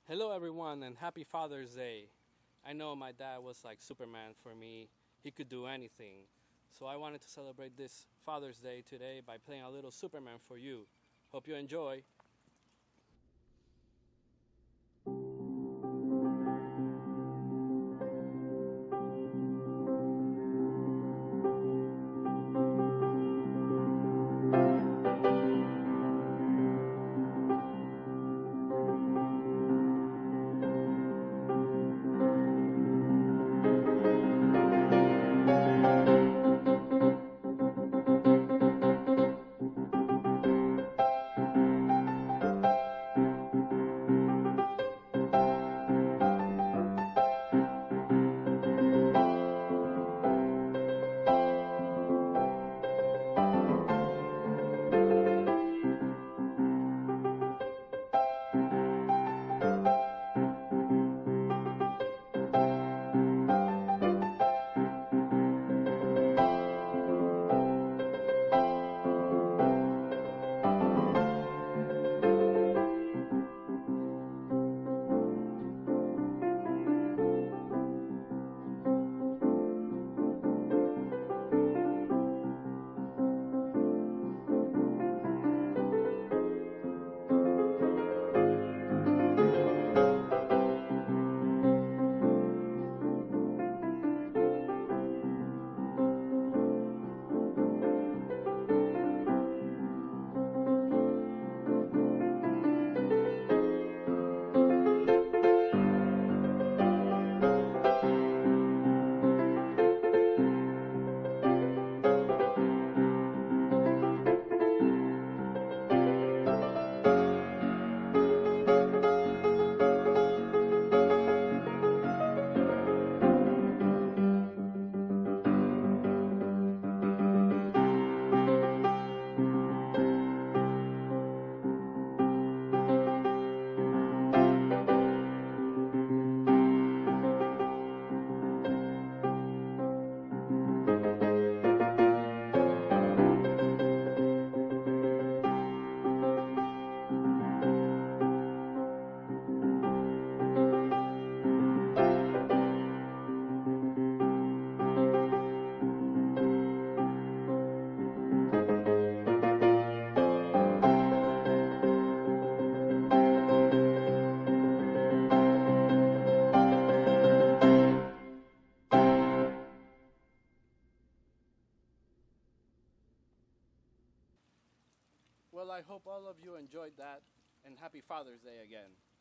Hello, everyone, and happy Father's Day. I know my dad was like Superman for me, he could do anything. So I wanted to celebrate this Father's Day today by playing a little Superman for you. Hope you enjoy. Well, I hope all of you enjoyed that, and happy Father's Day again.